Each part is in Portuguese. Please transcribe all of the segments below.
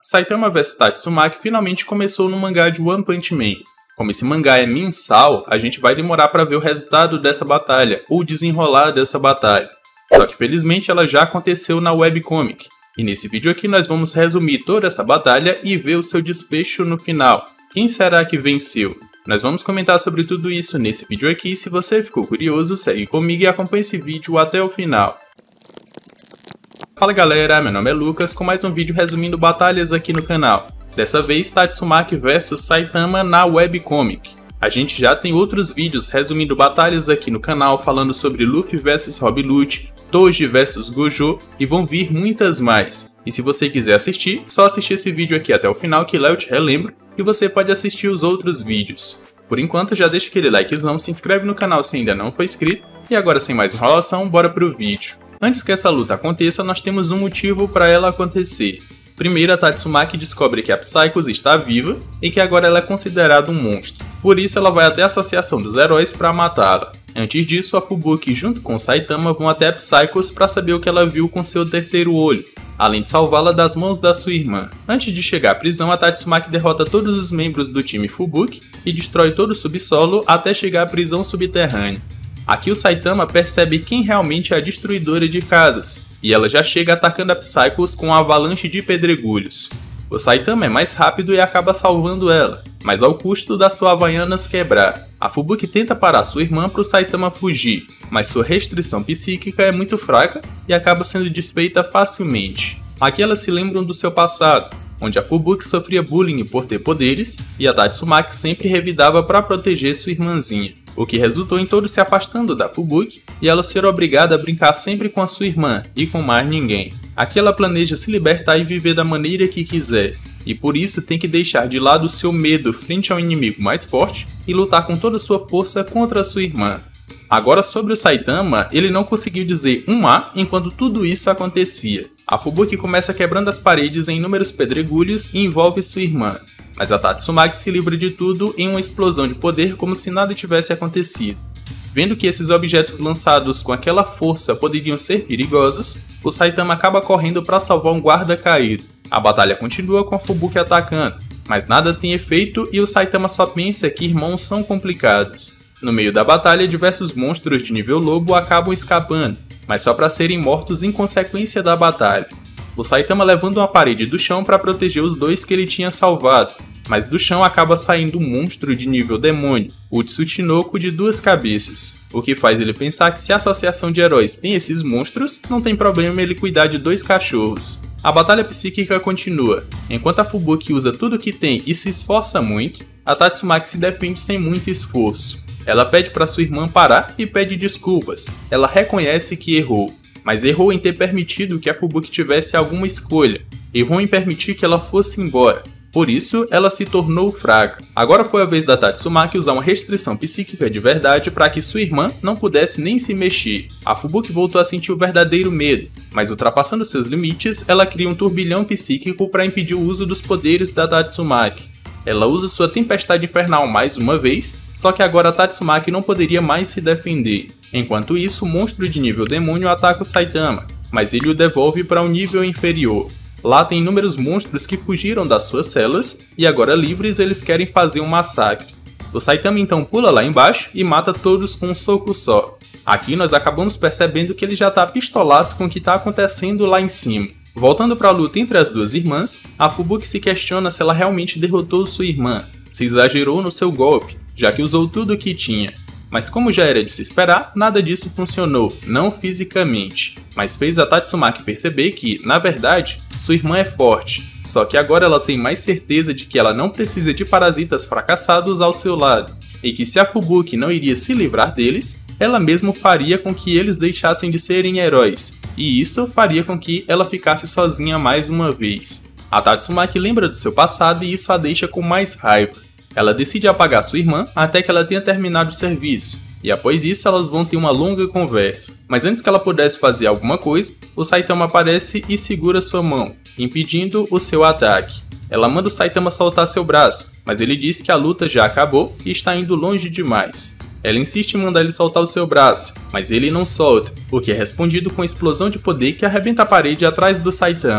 Saitama vs Tatsumaki finalmente começou no mangá de One Punch Man. Como esse mangá é mensal, a gente vai demorar para ver o resultado dessa batalha, ou desenrolar dessa batalha. Só que felizmente ela já aconteceu na webcomic. E nesse vídeo aqui nós vamos resumir toda essa batalha e ver o seu desfecho no final. Quem será que venceu? Nós vamos comentar sobre tudo isso nesse vídeo aqui. Se você ficou curioso, segue comigo e acompanhe esse vídeo até o final. Fala galera, meu nome é Lucas com mais um vídeo resumindo batalhas aqui no canal. Dessa vez Tatsumaki vs Saitama na webcomic. A gente já tem outros vídeos resumindo batalhas aqui no canal falando sobre Luffy vs Rob Lute, Toji vs Gojo e vão vir muitas mais. E se você quiser assistir, só assistir esse vídeo aqui até o final que lá eu te relembro e você pode assistir os outros vídeos. Por enquanto já deixa aquele likezão, se inscreve no canal se ainda não for inscrito e agora sem mais enrolação, bora pro vídeo. Antes que essa luta aconteça, nós temos um motivo para ela acontecer. Primeiro, a Tatsumaki descobre que a Psychos está viva e que agora ela é considerada um monstro. Por isso, ela vai até a Associação dos Heróis para matá-la. Antes disso, a Fubuki junto com Saitama vão até a Psychos para saber o que ela viu com seu terceiro olho, além de salvá-la das mãos da sua irmã. Antes de chegar à prisão, a Tatsumaki derrota todos os membros do time Fubuki e destrói todo o subsolo até chegar à prisão subterrânea. Aqui o Saitama percebe quem realmente é a destruidora de casas, e ela já chega atacando a Psychos com uma avalanche de pedregulhos. O Saitama é mais rápido e acaba salvando ela, mas ao custo da sua Havaianas quebrar. A Fubuki tenta parar sua irmã para o Saitama fugir, mas sua restrição psíquica é muito fraca e acaba sendo desfeita facilmente. Aqui elas se lembram do seu passado, onde a Fubuki sofria bullying por ter poderes e a Tatsumaki sempre revidava para proteger sua irmãzinha, o que resultou em todos se afastando da Fubuki e ela ser obrigada a brincar sempre com a sua irmã e com mais ninguém. Aqui ela planeja se libertar e viver da maneira que quiser, e por isso tem que deixar de lado o seu medo frente ao inimigo mais forte e lutar com toda a sua força contra a sua irmã. Agora sobre o Saitama, ele não conseguiu dizer um A enquanto tudo isso acontecia. A Fubuki começa quebrando as paredes em inúmeros pedregulhos e envolve sua irmã, mas a Tatsumaki se livra de tudo em uma explosão de poder como se nada tivesse acontecido. Vendo que esses objetos lançados com aquela força poderiam ser perigosos, o Saitama acaba correndo para salvar um guarda caído. A batalha continua com a Fubuki atacando, mas nada tem efeito e o Saitama só pensa que irmãos são complicados. No meio da batalha, diversos monstros de nível lobo acabam escapando, mas só para serem mortos em consequência da batalha. O Saitama levanta uma parede do chão para proteger os dois que ele tinha salvado, mas do chão acaba saindo um monstro de nível demônio, o Tsuchinoko de 2 cabeças, o que faz ele pensar que se a Associação de Heróis tem esses monstros, não tem problema ele cuidar de 2 cachorros. A batalha psíquica continua. Enquanto a Fubuki usa tudo que tem e se esforça muito, a Tatsumaki se defende sem muito esforço. Ela pede para sua irmã parar e pede desculpas. Ela reconhece que errou, mas errou em ter permitido que a Fubuki tivesse alguma escolha. Errou em permitir que ela fosse embora. Por isso, ela se tornou fraca. Agora foi a vez da Tatsumaki usar uma restrição psíquica de verdade para que sua irmã não pudesse nem se mexer. A Fubuki voltou a sentir o verdadeiro medo, mas ultrapassando seus limites, ela cria um turbilhão psíquico para impedir o uso dos poderes da Tatsumaki. Ela usa sua tempestade infernal mais uma vez, só que agora a Tatsumaki não poderia mais se defender. Enquanto isso, o monstro de nível demônio ataca o Saitama, mas ele o devolve para um nível inferior. Lá tem inúmeros monstros que fugiram das suas celas e agora livres eles querem fazer um massacre. O Saitama então pula lá embaixo e mata todos com um soco só. Aqui nós acabamos percebendo que ele já tá pistolaço com o que tá acontecendo lá em cima. Voltando para a luta entre as duas irmãs, a Fubuki se questiona se ela realmente derrotou sua irmã, se exagerou no seu golpe, já que usou tudo o que tinha. Mas como já era de se esperar, nada disso funcionou, não fisicamente, mas fez a Tatsumaki perceber que, na verdade, sua irmã é forte, só que agora ela tem mais certeza de que ela não precisa de parasitas fracassados ao seu lado, e que se a Fubuki não iria se livrar deles, ela mesma faria com que eles deixassem de serem heróis, e isso faria com que ela ficasse sozinha mais uma vez. A Tatsumaki lembra do seu passado e isso a deixa com mais raiva. Ela decide apagar sua irmã até que ela tenha terminado o serviço, e após isso elas vão ter uma longa conversa. Mas antes que ela pudesse fazer alguma coisa, o Saitama aparece e segura sua mão, impedindo o seu ataque. Ela manda o Saitama soltar seu braço, mas ele diz que a luta já acabou e está indo longe demais. Ela insiste em mandar ele soltar o seu braço, mas ele não solta, o que é respondido com a explosão de poder que arrebenta a parede atrás do Saitama.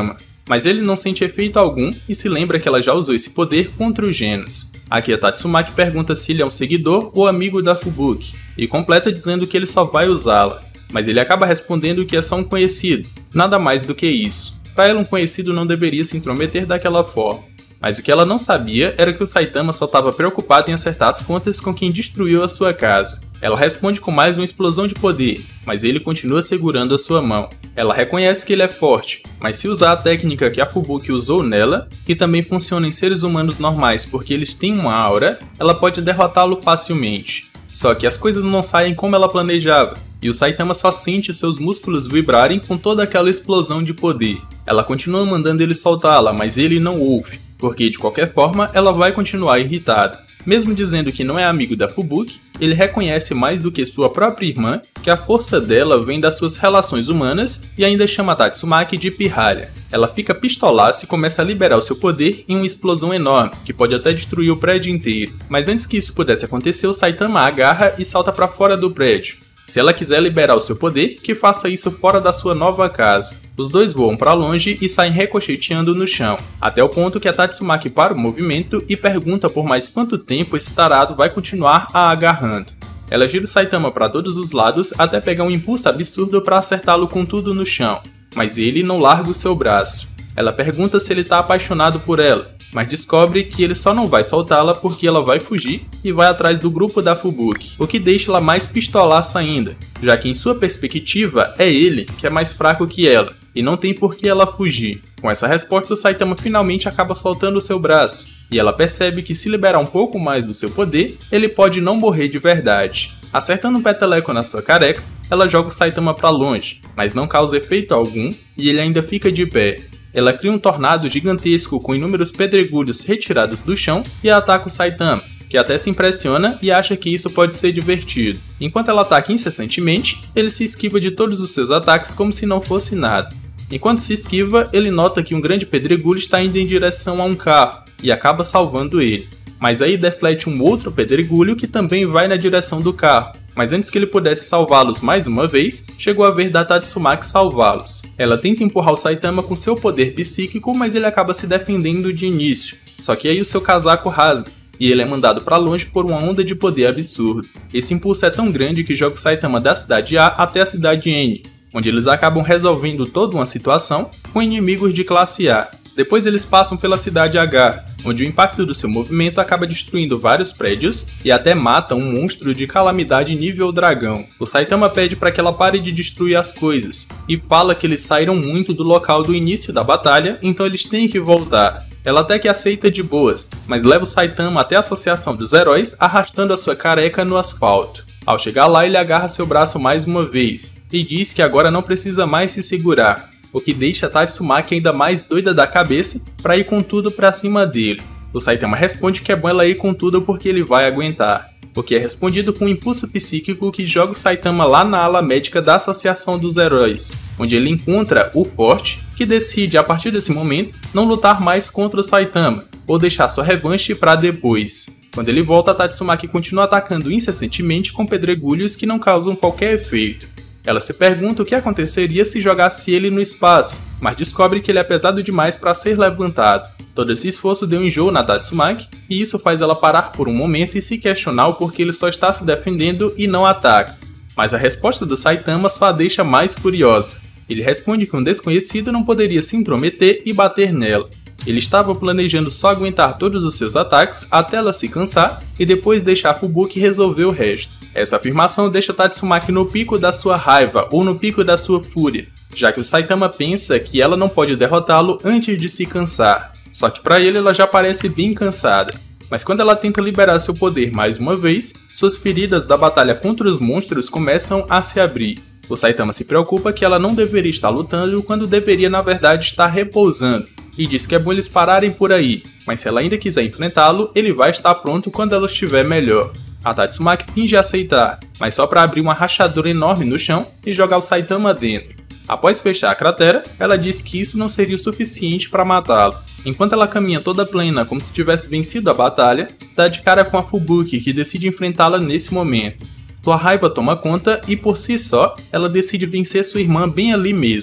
mas ele não sente efeito algum e se lembra que ela já usou esse poder contra os Genos. Aqui a Tatsumaki pergunta se ele é um seguidor ou amigo da Fubuki, e completa dizendo que ele só vai usá-la, mas ele acaba respondendo que é só um conhecido, nada mais do que isso. Para ela, um conhecido não deveria se intrometer daquela forma. Mas o que ela não sabia era que o Saitama só estava preocupado em acertar as contas com quem destruiu a sua casa. Ela responde com mais uma explosão de poder, mas ele continua segurando a sua mão. Ela reconhece que ele é forte, mas se usar a técnica que a Fubuki usou nela, que também funciona em seres humanos normais porque eles têm uma aura, ela pode derrotá-lo facilmente. Só que as coisas não saem como ela planejava, e o Saitama só sente seus músculos vibrarem com toda aquela explosão de poder. Ela continua mandando ele soltá-la, mas ele não ouve, porque de qualquer forma ela vai continuar irritada. Mesmo dizendo que não é amigo da Fubuki, ele reconhece mais do que sua própria irmã que a força dela vem das suas relações humanas e ainda chama Tatsumaki de pirralha. Ela fica pistolaça e começa a liberar o seu poder em uma explosão enorme, que pode até destruir o prédio inteiro. Mas antes que isso pudesse acontecer, o Saitama a agarra e salta para fora do prédio. Se ela quiser liberar o seu poder, que faça isso fora da sua nova casa. Os dois voam para longe e saem ricocheteando no chão, até o ponto que a Tatsumaki para o movimento e pergunta por mais quanto tempo esse tarado vai continuar a agarrando. Ela gira o Saitama para todos os lados até pegar um impulso absurdo para acertá-lo com tudo no chão, mas ele não larga o seu braço. Ela pergunta se ele está apaixonado por ela, mas descobre que ele só não vai soltá-la porque ela vai fugir e vai atrás do grupo da Fubuki, o que deixa ela mais pistolaça ainda, já que em sua perspectiva é ele que é mais fraco que ela, e não tem por que ela fugir. Com essa resposta, o Saitama finalmente acaba soltando o seu braço, e ela percebe que se liberar um pouco mais do seu poder, ele pode não morrer de verdade. Acertando um peteleco na sua careca, ela joga o Saitama para longe, mas não causa efeito algum e ele ainda fica de pé. Ela cria um tornado gigantesco com inúmeros pedregulhos retirados do chão e ataca o Saitama, que até se impressiona e acha que isso pode ser divertido. Enquanto ela ataca incessantemente, ele se esquiva de todos os seus ataques como se não fosse nada. Enquanto se esquiva, ele nota que um grande pedregulho está indo em direção a um carro e acaba salvando ele. Mas aí deflete um outro pedregulho que também vai na direção do carro. Mas antes que ele pudesse salvá-los mais uma vez, chegou a vez da Tatsumaki salvá-los. Ela tenta empurrar o Saitama com seu poder psíquico, mas ele acaba se defendendo de início. Só que aí o seu casaco rasga, e ele é mandado para longe por uma onda de poder absurdo. Esse impulso é tão grande que joga o Saitama da cidade A até a cidade N, onde eles acabam resolvendo toda uma situação com inimigos de classe A. Depois eles passam pela cidade H, onde o impacto do seu movimento acaba destruindo vários prédios e até mata um monstro de calamidade nível dragão. O Saitama pede para que ela pare de destruir as coisas e fala que eles saíram muito do local do início da batalha, então eles têm que voltar. Ela até que aceita de boas, mas leva o Saitama até a Associação dos Heróis, arrastando a sua careca no asfalto. Ao chegar lá, ele agarra seu braço mais uma vez e diz que agora não precisa mais se segurar, o que deixa a Tatsumaki ainda mais doida da cabeça para ir com tudo pra cima dele. O Saitama responde que é bom ela ir com tudo porque ele vai aguentar, o que é respondido com um impulso psíquico que joga o Saitama lá na ala médica da Associação dos Heróis, onde ele encontra o Forte, que decide a partir desse momento não lutar mais contra o Saitama, ou deixar sua revanche para depois. Quando ele volta, a Tatsumaki continua atacando incessantemente com pedregulhos que não causam qualquer efeito. Ela se pergunta o que aconteceria se jogasse ele no espaço, mas descobre que ele é pesado demais para ser levantado. Todo esse esforço deu enjoo na Tatsumaki, e isso faz ela parar por um momento e se questionar o porquê ele só está se defendendo e não ataca. Mas a resposta do Saitama só a deixa mais furiosa. Ele responde que um desconhecido não poderia se intrometer e bater nela. Ele estava planejando só aguentar todos os seus ataques até ela se cansar e depois deixar a Fubuki resolver o resto. Essa afirmação deixa Tatsumaki no pico da sua raiva ou no pico da sua fúria, já que o Saitama pensa que ela não pode derrotá-lo antes de se cansar. Só que para ele ela já parece bem cansada. Mas quando ela tenta liberar seu poder mais uma vez, suas feridas da batalha contra os monstros começam a se abrir. O Saitama se preocupa que ela não deveria estar lutando quando deveria na verdade estar repousando, e diz que é bom eles pararem por aí, mas se ela ainda quiser enfrentá-lo, ele vai estar pronto quando ela estiver melhor. A Tatsumaki finge aceitar, mas só para abrir uma rachadura enorme no chão e jogar o Saitama dentro. Após fechar a cratera, ela diz que isso não seria o suficiente para matá-lo. Enquanto ela caminha toda plena como se tivesse vencido a batalha, dá de cara com a Fubuki, que decide enfrentá-la nesse momento. Sua raiva toma conta e por si só, ela decide vencer sua irmã bem ali mesmo.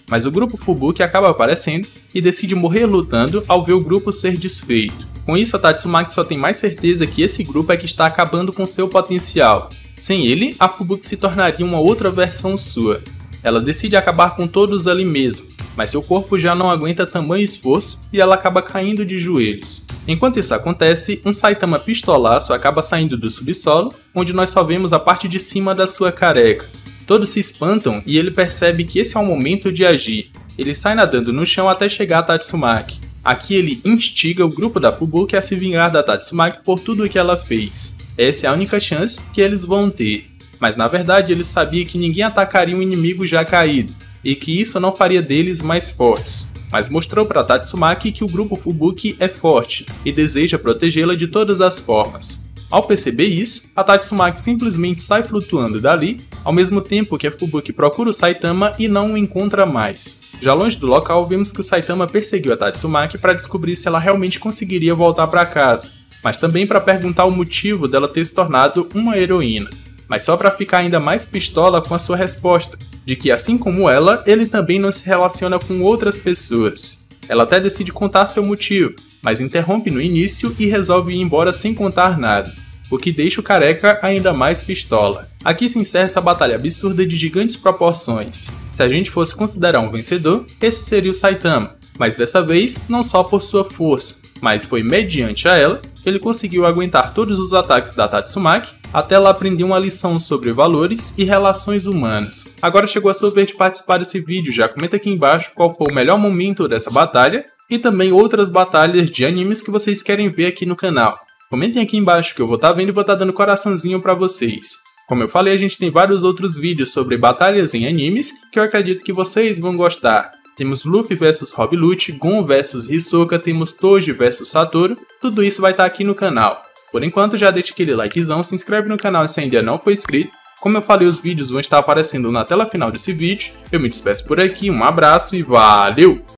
mas o grupo Fubuki acaba aparecendo e decide morrer lutando ao ver o grupo ser desfeito. Com isso, a Tatsumaki só tem mais certeza que esse grupo é que está acabando com seu potencial. Sem ele, a Fubuki se tornaria uma outra versão sua. Ela decide acabar com todos ali mesmo, mas seu corpo já não aguenta tamanho esforço e ela acaba caindo de joelhos. Enquanto isso acontece, um Saitama pistolaço acaba saindo do subsolo, onde nós só vemos a parte de cima da sua careca. Todos se espantam e ele percebe que esse é o momento de agir. Ele sai nadando no chão até chegar a Tatsumaki. Aqui ele instiga o grupo da Fubuki a se vingar da Tatsumaki por tudo o que ela fez. Essa é a única chance que eles vão ter. Mas na verdade ele sabia que ninguém atacaria um inimigo já caído, e que isso não faria deles mais fortes. Mas mostrou para Tatsumaki que o grupo Fubuki é forte e deseja protegê-la de todas as formas. Ao perceber isso, a Tatsumaki simplesmente sai flutuando dali, ao mesmo tempo que a Fubuki procura o Saitama e não o encontra mais. Já longe do local, vemos que o Saitama perseguiu a Tatsumaki para descobrir se ela realmente conseguiria voltar para casa, mas também para perguntar o motivo dela ter se tornado uma heroína, mas só para ficar ainda mais pistola com a sua resposta, de que assim como ela, ele também não se relaciona com outras pessoas. Ela até decide contar seu motivo, mas interrompe no início e resolve ir embora sem contar nada, o que deixa o careca ainda mais pistola. Aqui se encerra essa batalha absurda de gigantes proporções. Se a gente fosse considerar um vencedor, esse seria o Saitama, mas dessa vez não só por sua força, mas foi mediante a ela que ele conseguiu aguentar todos os ataques da Tatsumaki até ela aprender uma lição sobre valores e relações humanas. Agora chegou a sua vez de participar desse vídeo, já comenta aqui embaixo qual foi o melhor momento dessa batalha e também outras batalhas de animes que vocês querem ver aqui no canal. Comentem aqui embaixo que eu vou estar vendo e vou estar dando coraçãozinho pra vocês. Como eu falei, a gente tem vários outros vídeos sobre batalhas em animes que eu acredito que vocês vão gostar. Temos Luffy vs Rob Lute, Gon vs Hisoka, temos Toji vs Satoru, tudo isso vai estar aqui no canal. Por enquanto já deixa aquele likezão, se inscreve no canal se ainda não for inscrito. Como eu falei, os vídeos vão estar aparecendo na tela final desse vídeo. Eu me despeço por aqui, um abraço e valeu!